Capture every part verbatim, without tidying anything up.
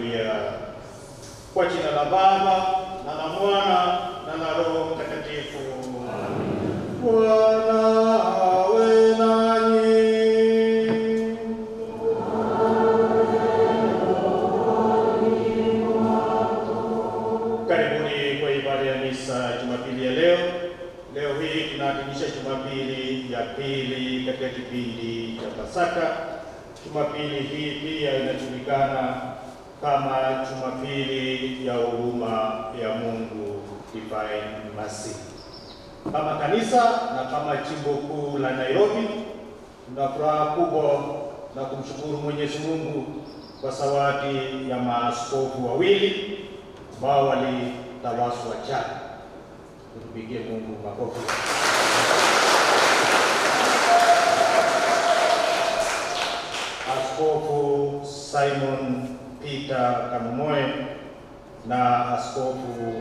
Haleluya. Kwa jina la Baba na la Mwana na la Roho Mtakatifu. Bwana awe nanyi. Karibuni kwa ibada ya misa Jumapili ya leo. Leo hii tunaadhimisha Jumapili ya pili katika kipindi cha Pasaka. Jumapili hii pia inajulikana kama Jumapili ya huruma ya Mungu, Divine Mercy. Kama kanisa na kama jimbo kuu la Nairobi, tuna furaha kubwa na kumshukuru Mwenyezi Mungu kwa zawadi ya maaskofu wawili ambao walitawazwa jana. Tupigie Mungu makofi. Askofu Simon Peter Kamumoe na askofu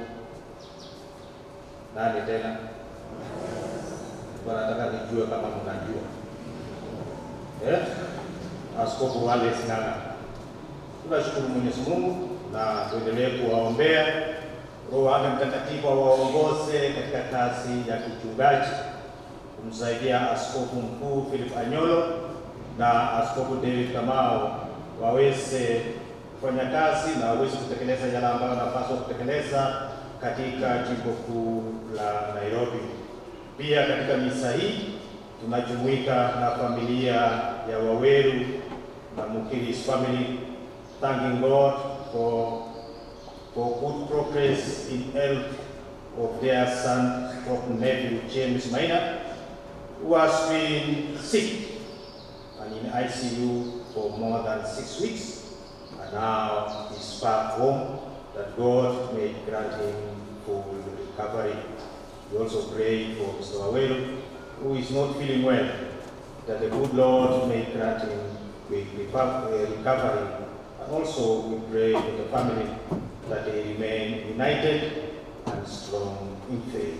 nani tena? Wanataka nijue kama mnajua. Eh? Askofu wale Sing'ang'a. Tunashukuru Mwenyezi Mungu na tuendelee kuwaombea Roho wake Mtakatifu awaongoze katika kazi ya kichungaji, kumsaidia Askofu Mkuu Philip Anyolo na Askofu David Kamau waweze kufanya kazi na waweze kutekeleza yale ambayo wanapaswa kutekeleza katika jimbo kuu la Nairobi. Pia katika misa hii tunajumuika na familia ya Waweru na Mukiris family, thanking God for for good progress in health of their son or nephew James Maina, who has been sick and in I C U for more than six weeks, and now is back home, that God may grant him full recovery. We also pray for Mister Waweru, who is not feeling well, that the good Lord may grant him quick recovery. And also we pray for the family, that they remain united and strong in faith.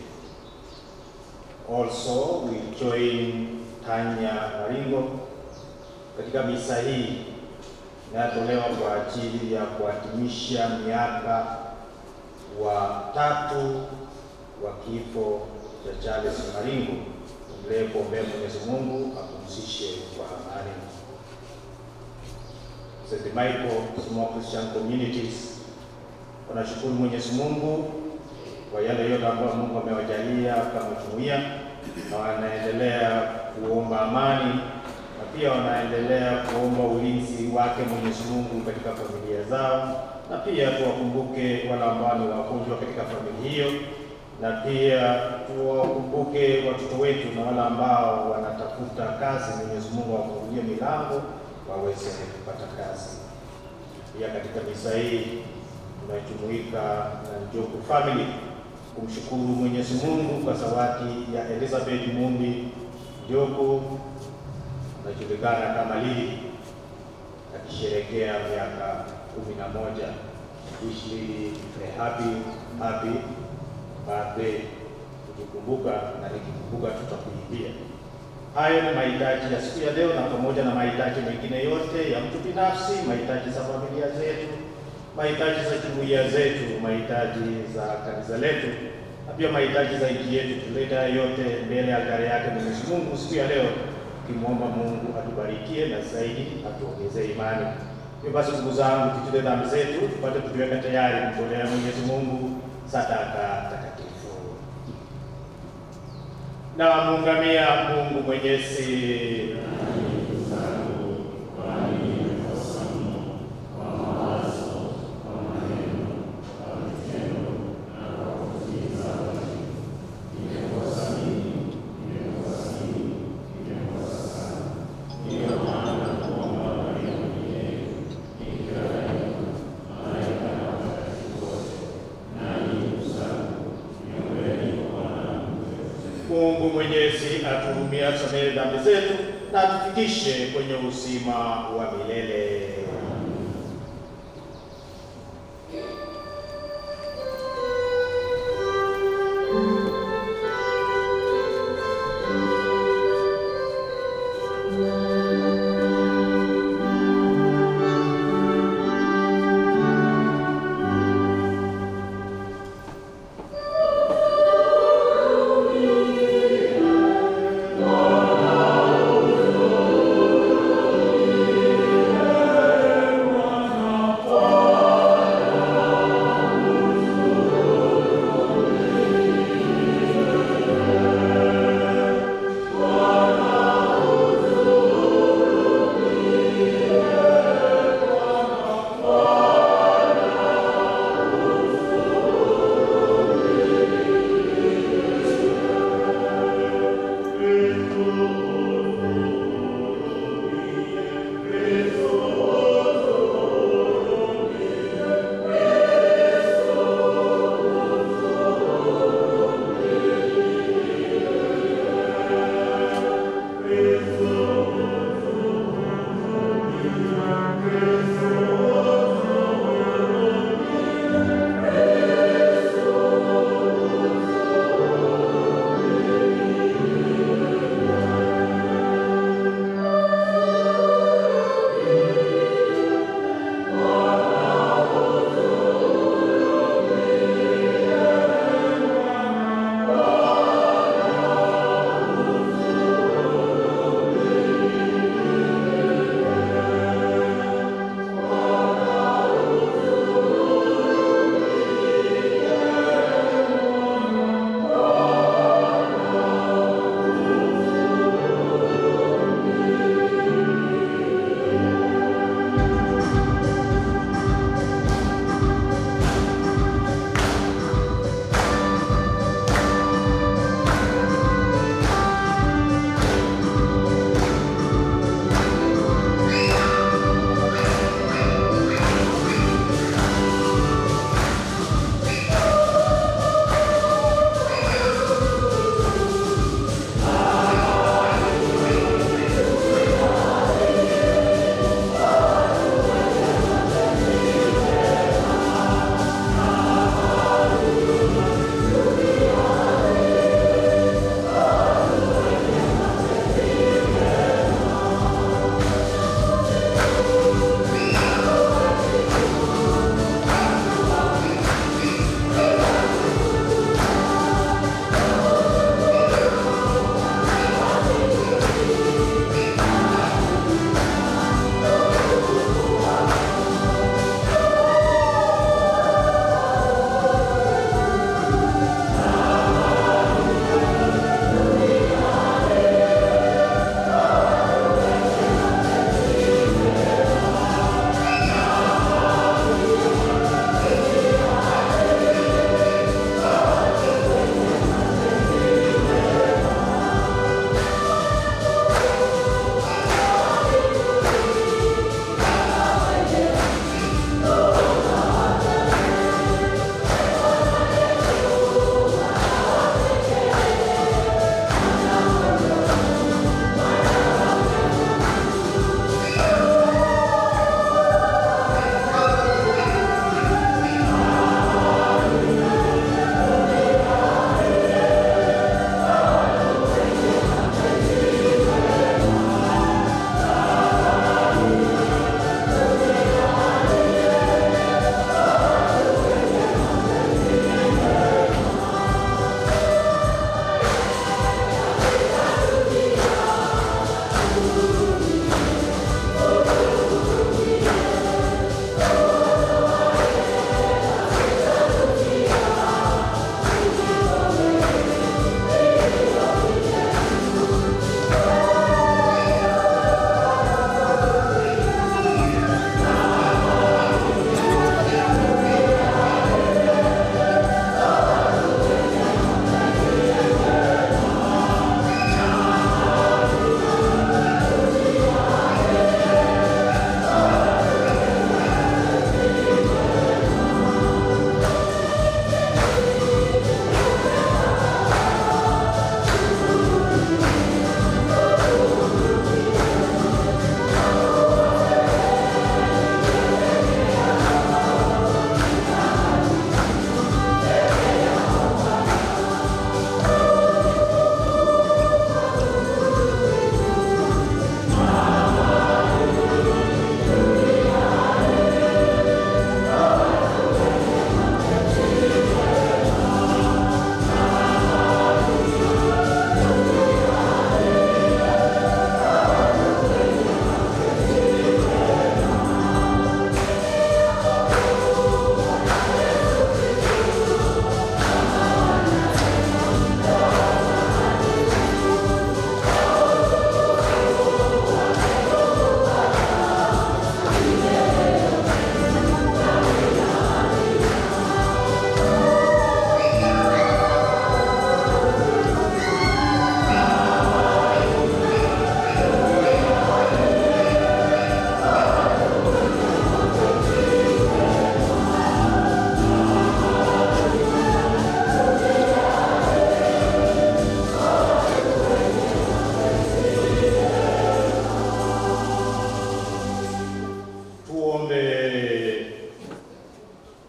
Also, we join Tanya Maringo katika misa hii inatolewa kwa ajili ya kuadhimisha miaka wa tatu wa kifo cha Charles Maringo. Tuendelee kuombea Mwenyezi Mungu apumzishe kwa amani. Saint Michael Small Christian Communities wanashukuru Mwenyezi Mungu kwa yale yote ambayo Mungu amewajalia kama jumuiya, na wanaendelea kuomba amani, na pia wanaendelea kuomba ulinzi wake Mwenyezi Mungu katika familia zao, na pia tuwakumbuke wale ambao ni wagonjwa katika familia hiyo, na pia tuwakumbuke watoto wetu na wale ambao wanatafuta kazi. Mwenyezi Mungu awafungulie milango waweze kupata kazi. Pia katika misa hii tunajumuika na Njoku family kumshukuru Mwenyezi Mungu kwa zawadi ya Elizabeth Mumbi Njoku, anajulikana kama Lili, akisherehekea miaka kumi na moja. Wish Lili a happy happy birthday. Tukikumbuka na nikikumbuka tutakuimbia. Hayo ni mahitaji ya siku ya leo, na pamoja na mahitaji mengine yote ya mtu binafsi, mahitaji za familia zetu, mahitaji za jumuiya zetu, mahitaji za kanisa letu, na pia mahitaji za nchi yetu. Tuleta yote mbele ya altari yake Mwenyezi Mungu siku ya leo, tukimwomba Mungu atubarikie na zaidi atuongezee imani. Hivyo basi, ndugu zangu, tutende dhambi zetu tupate kujiweka tayari kumtolea Mwenyezi Mungu sadaka takatifu. Na muungamia Mungu Mwenyezi. Mungu Mwenyezi atuhurumie, atusamehe dhambi zetu na atufikishe kwenye uzima wa milele.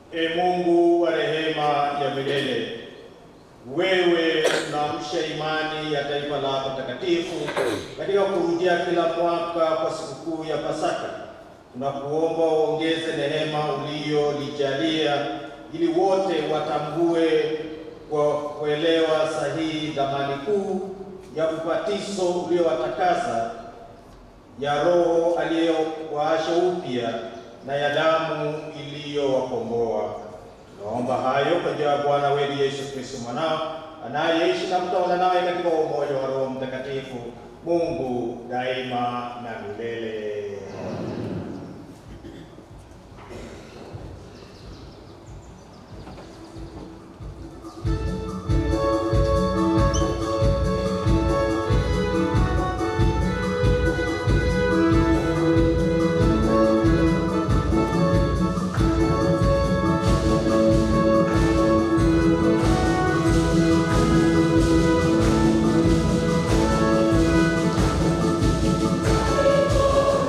E Mungu wa rehema ya milele, wewe unaamsha imani ya taifa lako takatifu katika kurudia kila mwaka kwa sikukuu ya Pasaka. Tunakuomba uongeze neema uliyolijalia ili wote watambue kwa kuelewa sahihi dhamani kuu ya ubatizo uliowatakasa, ya Roho aliyewaasha upya na ya damu iliyowakomboa. Tunaomba hayo kwa njia ya Bwana wetu Yesu Kristo mwanao, anayeishi na kutawala nawe katika umoja wa Roho Mtakatifu, Mungu daima na milele. Oh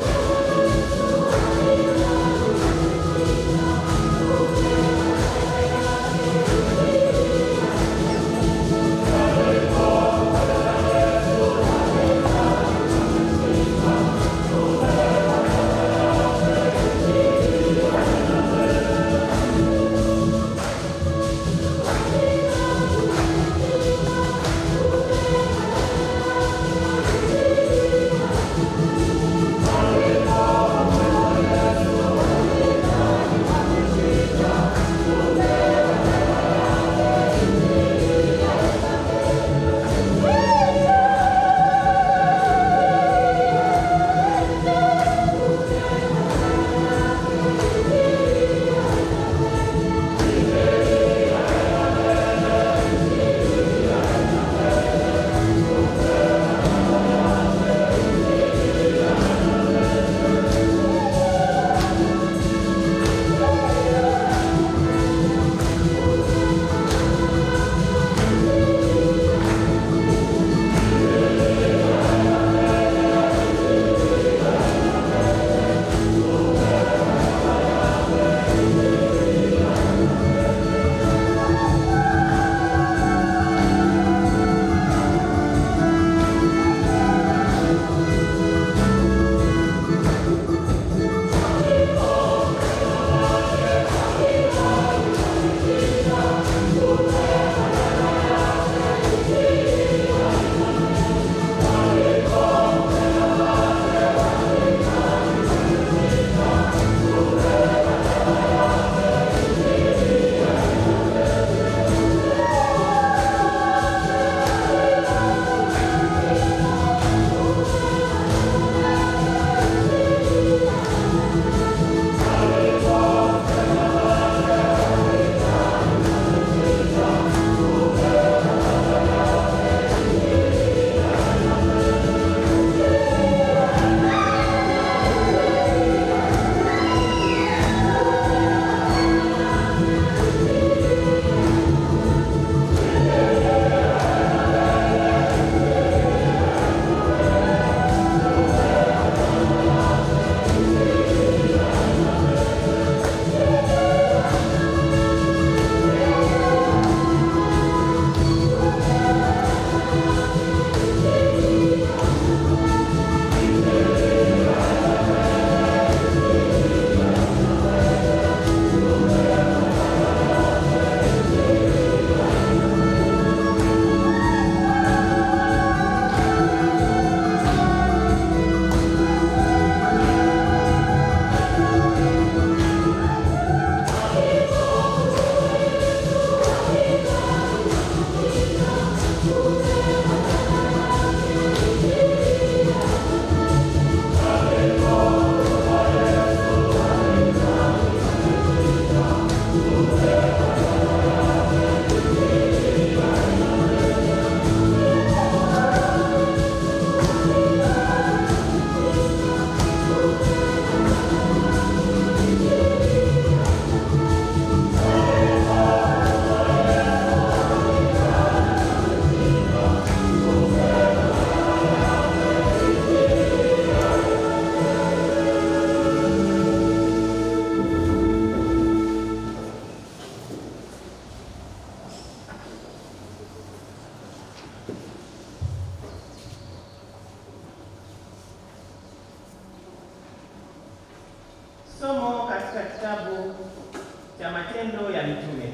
cha Matendo ya Mitume.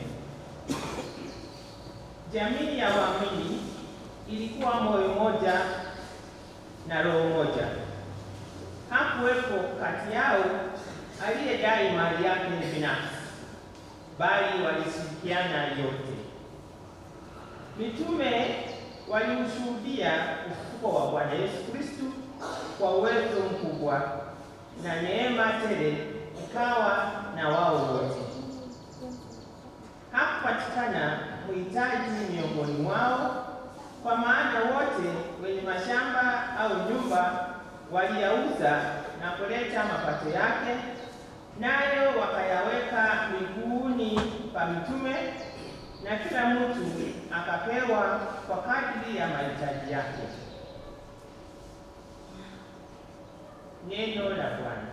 Jamii ya waamini ilikuwa moyo moja na roho moja. Hakuwepo kati yao aliyedai mali yake binafsi, bali walishirikiana yote. Mitume waliushuhudia ufufuko wa Bwana Yesu Kristo kwa uwezo mkubwa, na neema tele ikawa na wao wote. Hakupatikana mhitaji miongoni mwao, kwa maana wote wenye mashamba au nyumba waliyauza na kuleta mapato yake, nayo wakayaweka miguuni pa mitume, na kila mtu akapewa kwa kadiri ya mahitaji yake. Neno la Bwana.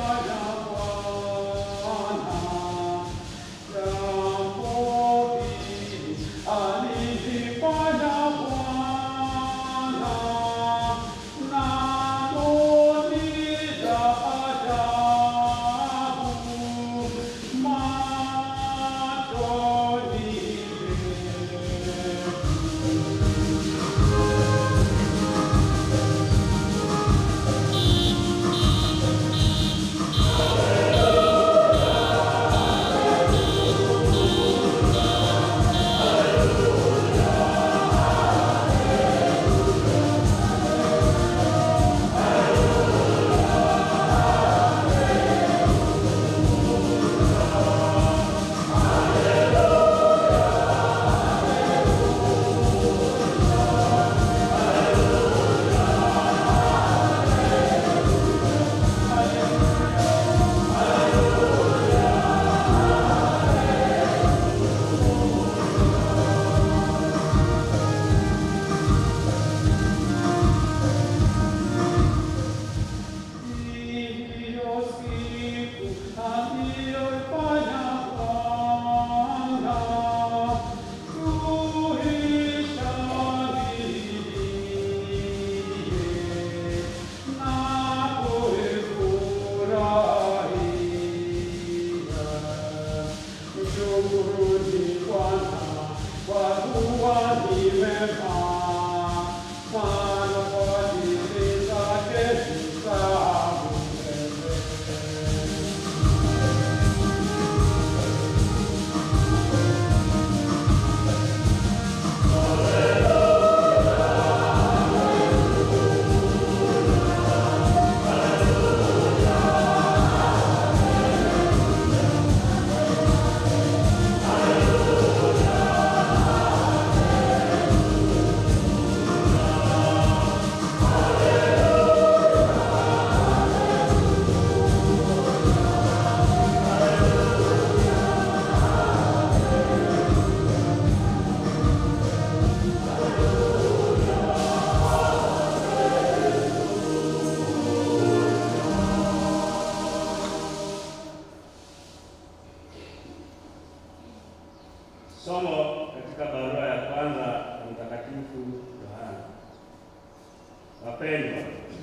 Somo katika barua ya kwanza ya Mtakatifu Yohana. Wapendwa,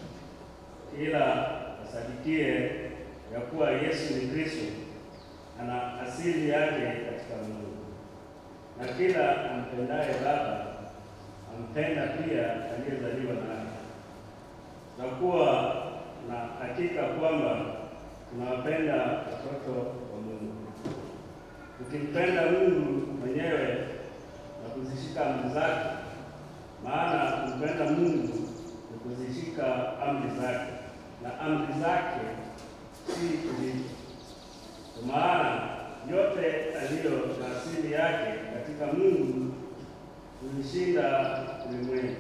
ila asadikie ya kuwa Yesu ni Kristo, ana asili yake katika Mungu. Na kila ampendaye Baba ampenda pia aliyezaliwa naye. Na kuwa na hakika kwamba tunawapenda watoto wa Mungu. Tukimpenda Mungu mwenyewe na kuzishika amri zake, maana kumpenda Mungu ni kuzishika amri zake, na amri zake si kuzitii. Kwa maana yote aliyo na asili yake katika Mungu huishinda ulimwengu,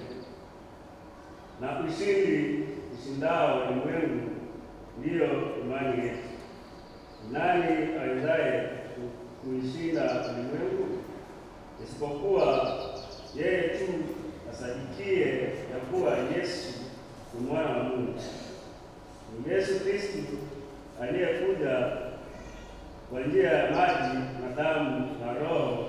na ushindi ushindao ulimwengu ndiyo imani yetu. Nani awezaye kuishinda ulimwengu isipokuwa yeye tu asadikie ya kuwa Yesu ni mwana wa Mungu? Ni Yesu Kristo aliyekuja kwa njia ya maji na damu na Roho.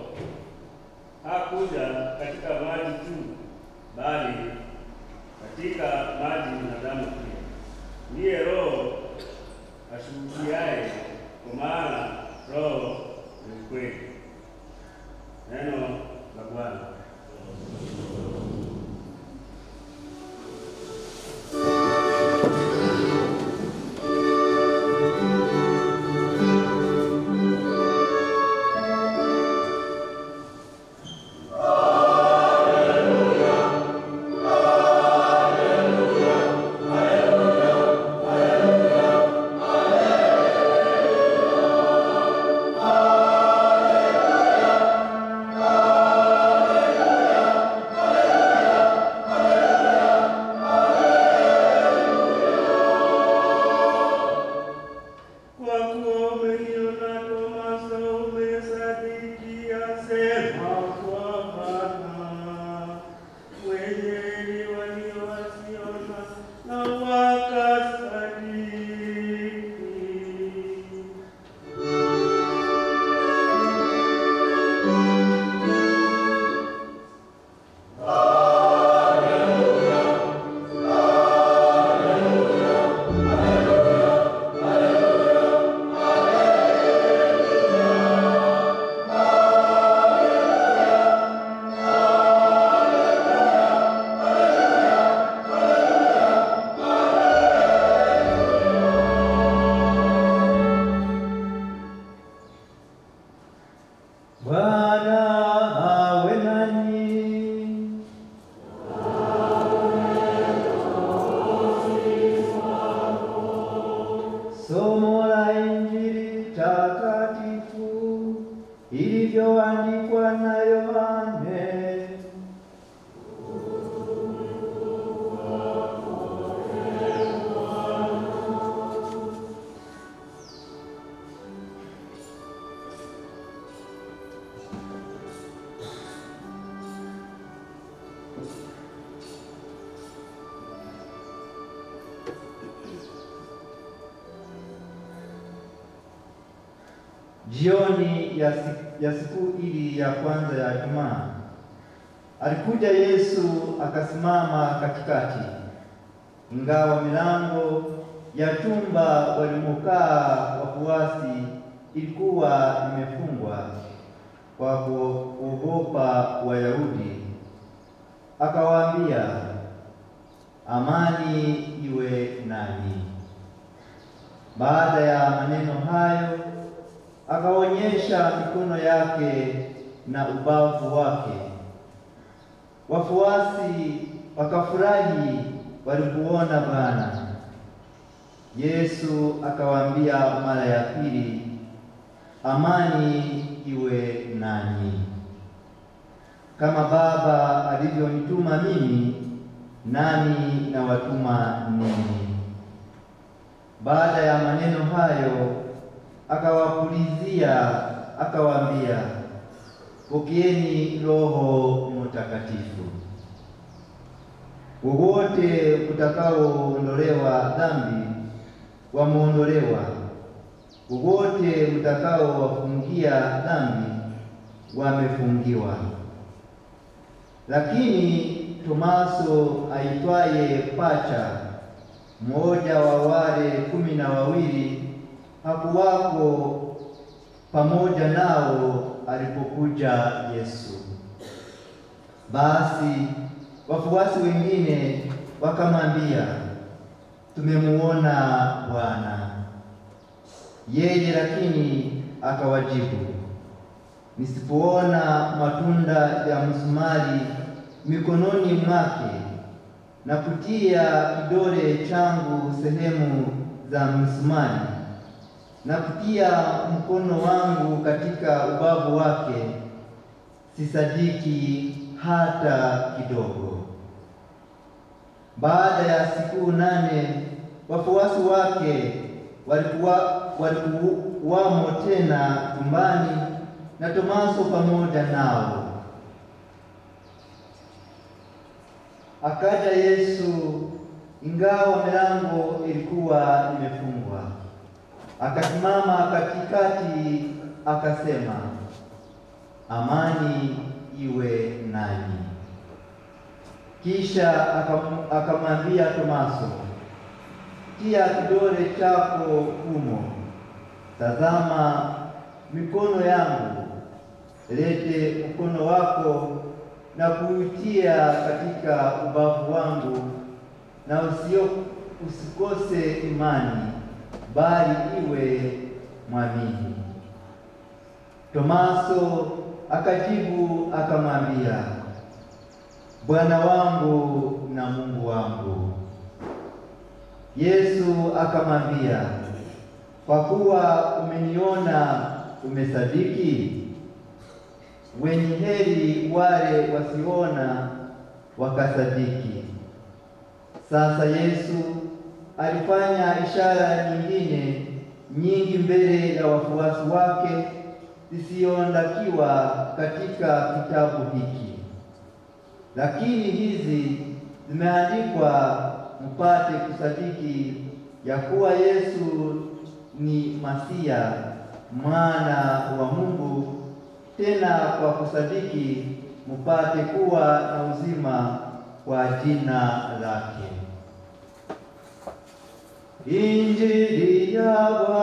Hakuja katika maji tu, bali katika maji na damu pia. Ndiye Roho ashuhudiaye, kwa maana Roho ni kweli. Neno la Bwana. Hallelujah, hallelujah, hallelujah. Somo la Injili takatifu ilivyoandikwa na Yohane. Jioni ya siku, ya siku ili ya kwanza ya Ijumaa, alikuja Yesu akasimama katikati, ingawa milango ya chumba walimokaa wafuasi ilikuwa imefungwa kwa kuogopa Wayahudi. Akawaambia, amani iwe nanyi. Baada ya maneno hayo, akaonyesha mikono yake na ubavu wake. Wafuasi wakafurahi walipoona Bwana. Yesu akawaambia mara ya pili, amani iwe nanyi. Kama Baba alivyonituma mimi, nami nawatuma ninyi. Baada ya maneno hayo, akawapulizia akawaambia, pokeeni Roho Mtakatifu. Wowote utakaoondolewa dhambi wameondolewa, wowote mtakaowafungia dhambi wamefungiwa. Lakini Tomaso aitwaye Pacha, mmoja wa wale kumi na wawili, hakuwako pamoja nao alipokuja Yesu. Basi wafuasi wengine wakamwambia, tumemuona Bwana. Yeye lakini akawajibu, nisipoona matunda ya msumari mikononi mwake na kutia kidole changu sehemu za msumari na kutia mkono wangu katika ubavu wake, sisadiki hata kidogo. Baada ya siku nane wafuasi wake walikuwa walikuwamo tena chumbani na Tomaso pamoja nao. Akaja Yesu, ingawa milango ilikuwa imefungwa, akasimama katikati akasema, amani iwe nanyi. Kisha akamwambia Tomaso, tia kidole chako humo, tazama mikono yangu, lete mkono wako na kuutia katika ubavu wangu, na usio usikose imani, bali iwe mwamini. Tomaso akajibu akamwambia, Bwana wangu na Mungu wangu. Yesu akamwambia, kwa kuwa umeniona umesadiki. Wenye heri wale wasiona wakasadiki. Sasa Yesu alifanya ishara nyingine nyingi mbele ya wafuasi wake zisiondakiwa katika kitabu hiki, lakini hizi zimeandikwa mpate kusadiki ya kuwa Yesu ni Masia, mwana wa Mungu, tena kwa kusadiki mpate kuwa na uzima kwa jina lake. Injili ya